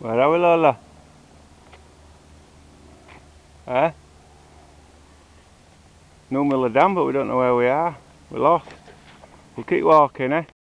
Where are we, Lola? Eh? No Miller Dam, but we don't know where we are. We're lost. We'll keep walking, eh?